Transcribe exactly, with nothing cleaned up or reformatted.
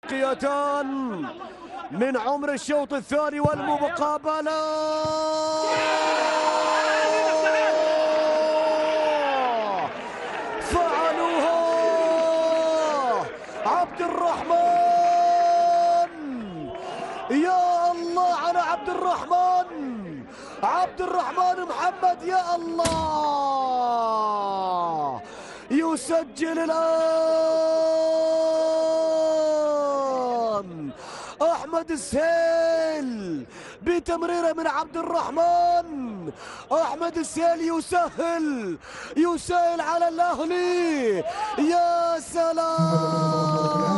بقيتان من عمر الشوط الثاني والمقابلة. فعلوها عبد الرحمن. يا الله على عبد الرحمن، عبد الرحمن محمد. يا الله، يسجل الآن أحمد السيل بتمريرة من عبد الرحمن. أحمد السيل يسهل يسهل على الأهلي. يا سلام.